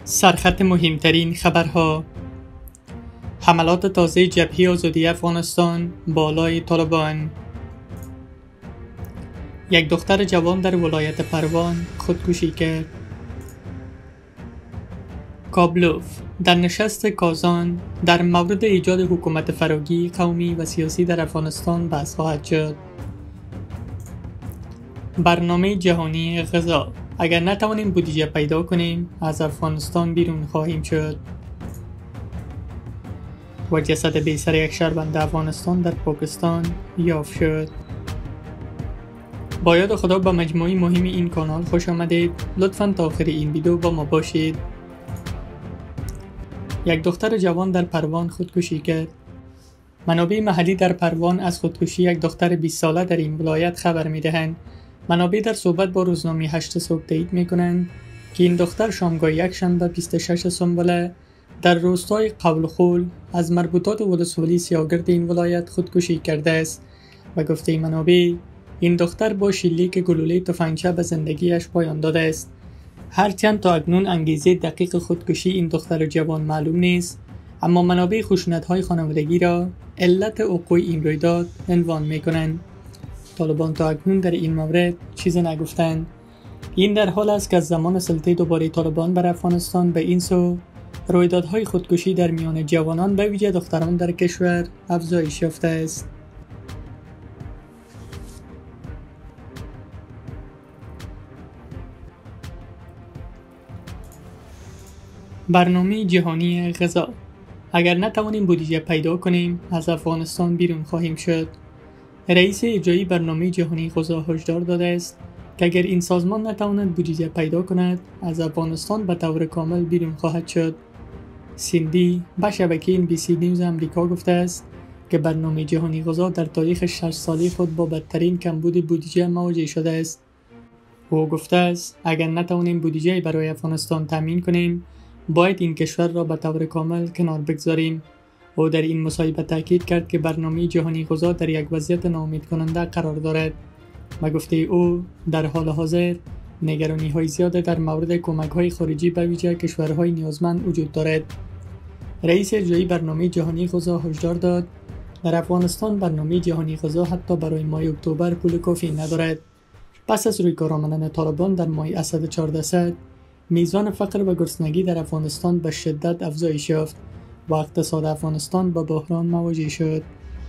سرخط مهمترین خبرها: حملات تازه جبهه آزادی افغانستان بالای طالبان. یک دختر جوان در ولایت پروان خودکشی کرد. کابلوف در نشست کازان در مورد ایجاد حکومت فراگیر قومی و سیاسی در افغانستان بحث خواهد شد. برنامه جهانی غذا: اگر نتوانیم بودجه پیدا کنیم از افغانستان بیرون خواهیم شد. و جسد بیسر یک شهروند افغانستان در پاکستان یافت شد. با یاد خدا به مجموعه مهم این کانال خوش آمدید. لطفاً تا آخر این ویدیو با ما باشید. یک دختر جوان در پروان خودکشی کرد. منابع محلی در پروان از خودکشی یک دختر 20 ساله در این ولایت خبر می‌دهند. منابع در صحبت با روزنامه 8 صبح تایید می‌کنند که این دختر شامگاه یکشنبه 26 سنبله در روستای قولخول از مربوطات ولسوالی سیاگرد این ولایت خودکشی کرده است و گفته منابع این دختر با شلیک گلوله تفنگچه به زندگیش پایان داده است. هرچند تا اکنون انگیزه دقیق خودکشی این دختر جوان معلوم نیست، اما منابع خشونت‌های خانوادگی را علت وقوع این رویداد عنوان می‌کنند. طالبان تا اکنون در این مورد چیزی نگفتند. این در حال است که از زمان سلطه دوباره طالبان بر افغانستان به این سو رویدادهای خودکشی در میان جوانان به ویژه دختران در کشور افزایش یافته است. برنامه جهانی غذا: اگر نتوانیم بودجه پیدا کنیم از افغانستان بیرون خواهیم شد. رئیس اجرایی برنامه جهانی غذا هشدار داده است که اگر این سازمان نتواند بودجه پیدا کند از افغانستان به طور کامل بیرون خواهد شد. سیندی به شبکه NBC نیوز امریکا گفته است که برنامه جهانی غذا در تاریخ 6 ساله خود با بدترین کمبود بودجه مواجه شده است. او گفته است اگر نتوانیم بودجه برای افغانستان تامین کنیم باید این کشور را به طور کامل کنار بگذاریم. او در این مصاحبه تاکید کرد که برنامه جهانی غذا در یک وضعیت ناامید کننده قرار دارد و گفته او در حال حاضر نگرانی های زیاد در مورد کمک های خارجی به ویژه کشورهای نیازمند وجود دارد. رئیس اجرایی برنامه جهانی غذا هشدار داد در افغانستان برنامه جهانی غذا حتی برای ماه اکتبر پول کافی ندارد. پس از رویکار آمدن طالبان در ماه اسد 1400 میزان فقر و گرسنگی در افغانستان به شدت افزایش یافت و اقتصاد افغانستان با بحران مواجه شد.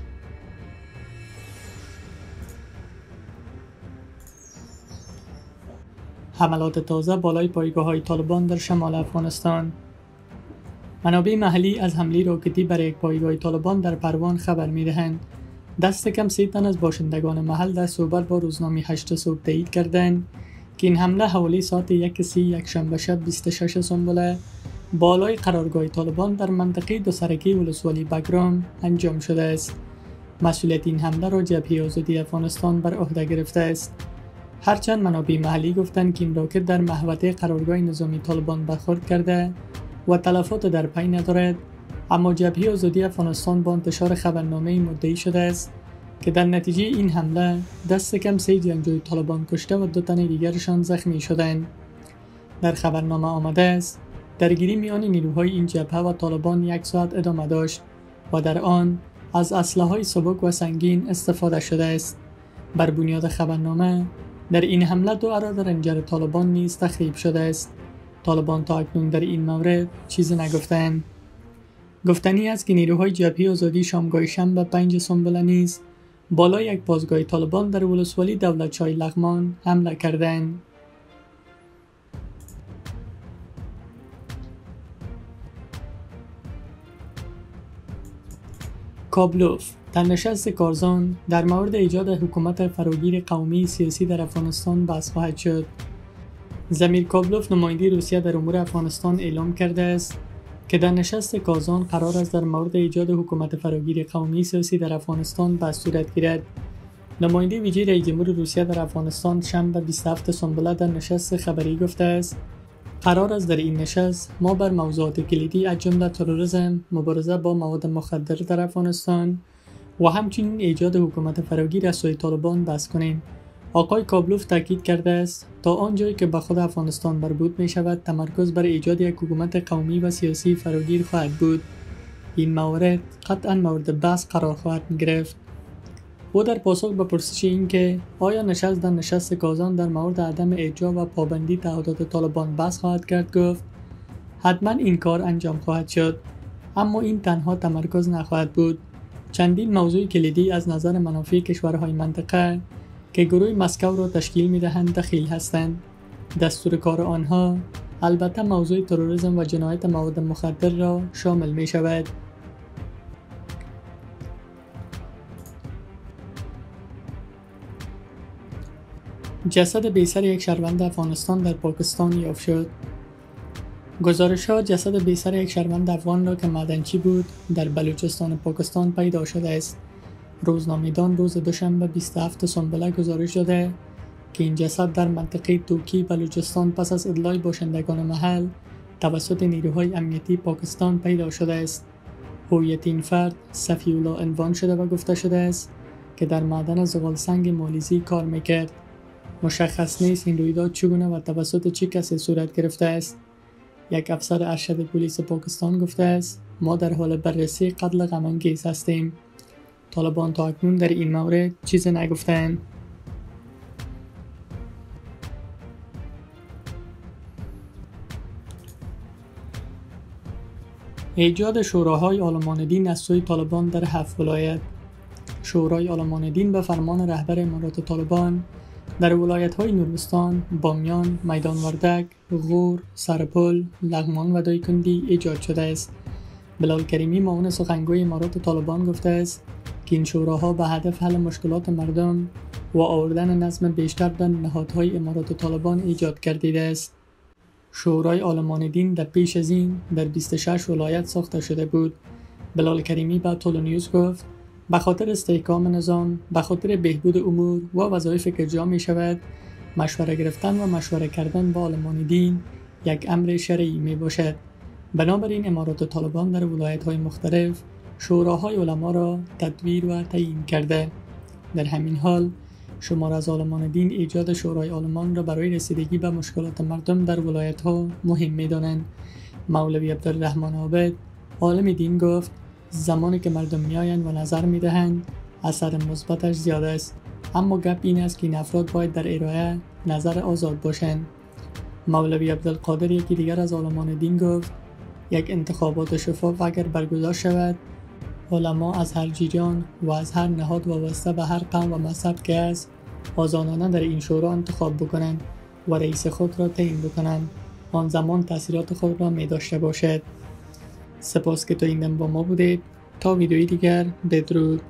حملات تازه بالای پایگاه‌های طالبان در شمال افغانستان. منابع محلی از حمله راکتی بر یک پایگاه طالبان در پروان خبر می‌دهند. دست کم 3 تن از باشندگان محل در صحبت با روزنامه 8 صبح تایید کردند که این حمله حوالی ساعت 1:30 یکشنبه شب 26 سنبله بالای قرارگاه طالبان در منطقه دو سرکی ولسوالی بگرام انجام شده است. مسئولیت این حمله را جبهه آزادی افغانستان بر عهده گرفته است. هرچند منابع محلی گفتند که این راکت در محوطه قرارگاه نظامی طالبان برخورد کرده و تلفات در پی ندارد، اما جبهه آزادی افغانستان با انتشار خبرنامه مدعی شده است که در نتیجه این حمله دست کم 3 جنگجوی طالبان کشته و 2 تن دیگرشان زخمی شدند. در خبرنامه آمده است درگیری میان نیروهای این جبهه و طالبان 1 ساعت ادامه داشت و در آن از اسلحه‌های سبک و سنگین استفاده شده است. بر بنیاد خبرنامه در این حمله 2 اراده رنجر طالبان نیز تخریب شده است. طالبان تا اکنون در این مورد چیزی نگفتند. گفتنی است که نیروهای جبهه آزادی شامگاه شنبه 5 سنبله نیز بالای یک بازگاه طالبان در ولسوالی دولتشاه لغمان حمله کردند. کابلوف در نشست کازان در مورد ایجاد حکومت فراگیر قومی سیاسی در افغانستان بحث خواهد شد. زمیر کابلوف نماینده روسیه در امور افغانستان اعلام کرده است که در نشست کازان قرار است در مورد ایجاد حکومت فراگیر قومی سیاسی در افغانستان بحث صورت گیرد. نماینده ویژه رئیس جمهور روسیه در افغانستان شنبه 27 سنبله در نشست خبری گفته است قرار است در این نشست ما بر موضوعات کلیدی از جمله تروریسم، مبارزه با مواد مخدر در افغانستان و همچنین ایجاد حکومت فراگیر از سوی طالبان بحث کنیم. آقای کابلوف تاکید کرده است تا آنجایی که به خود افغانستان مربوط می شود تمرکز بر ایجاد یک حکومت قومی و سیاسی فراگیر خواهد بود. این مورد قطعا مورد بحث قرار خواهد گرفت. او در پاسخ به پرسش این که آیا نشست در نشست کازان در مورد عدم اجرا و پابندی تعهدات طالبان بحث خواهد کرد گفت حتما این کار انجام خواهد شد، اما این تنها تمرکز نخواهد بود. چندین موضوع کلیدی از نظر منافع کشورهای منطقه که گروه مسکو را تشکیل می‌دهند دخیل هستند. دستور کار آنها البته موضوع تروریسم و جنایت مواد مخدر را شامل می شود. جسد بیسر یک شهروند افغانستان در پاکستان یافت شد. گزارش‌ها جسد بیسر یک شهروند افغان را که معدنچی بود در بلوچستان پاکستان پیدا شده است. روزنامه‌دان روز دوشنبه 27 سنبله گزارش داده که این جسد در منطقه توکی بلوچستان پس از ادعای باشندگان محل توسط نیروهای امنیتی پاکستان پیدا شده است. هویت این فرد صفی الله عنوان شده و گفته شده است که در معدن زغالسنگ مالیزی کار میکرد. مشخص نیست این رویداد چگونه و توسط چه کسی صورت گرفته است. یک افسر ارشد پلیس پاکستان گفته است ما در حال بررسی قتل غم‌انگیز هستیم. طالبان تا اکنون در این مورد چیزی نگفتند. ایجاد شوراهای آلمان دین از سوی طالبان در 7 ولایت. شورای آلمان دین به فرمان رهبر امارات طالبان در ولایت‌های نورستان، بامیان، میدان وردک، غور، سرپل، لغمان و دایکندی ایجاد شده است. بلال کریمی معاون سخنگوی امارات طالبان گفته است که این شوراها به هدف حل مشکلات مردم و آوردن نظم بیشتر در نهادهای امارات طالبان ایجاد گردیده است. شورای آلمان دین در پیش از این در 26 ولایت ساخته شده بود. بلال کریمی به تولو نیوز گفت به خاطر استحکام نظام، به خاطر بهبود امور و وظایف که جا می شود، مشوره گرفتن و مشوره کردن با آلمان دین یک امر شرعی می باشد. بنابراین امارات طالبان در ولایت‌های مختلف شوراهای علما را تدویر و تعیین کرده. در همین حال شمار از عالمان دین ایجاد شورای آلمان را برای رسیدگی به مشکلات مردم در ولایت‌ها مهم می‌دانند. مولوی عبدالرحمن عابد عالم دین گفت زمانی که مردم میآیند و نظر می‌دهند اثر مثبتش زیاد است، اما گپ این است که این افراد باید در ارائه نظر آزاد باشند. مولوی عبدالقادر یکی دیگر از عالمان دین گفت یک انتخابات شفاف اگر برگزار شود، علما از هر جریان و از هر نهاد وابسته به هر قوم و مذهب که است آزادانه در این شورا انتخاب بکنند و رئیس خود را تعیین بکنند. آن زمان تأثیرات خود را می داشته باشد. سپاس که تا این دم با ما بودید. تا ویدیوی دیگر بدرود.